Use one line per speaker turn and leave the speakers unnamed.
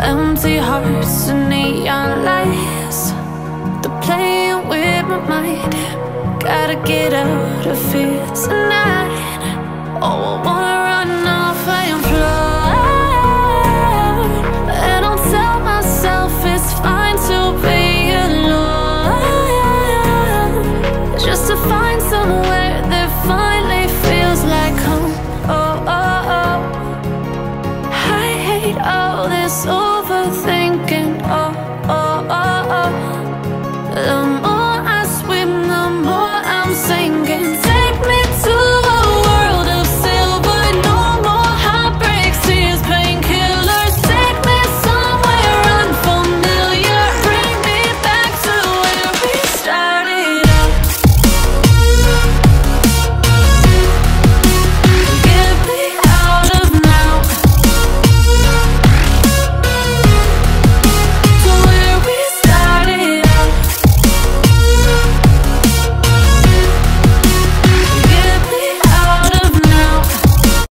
Empty hearts and neon lights, they're playing with my mind. Gotta get out of here tonight. Oh, I wanna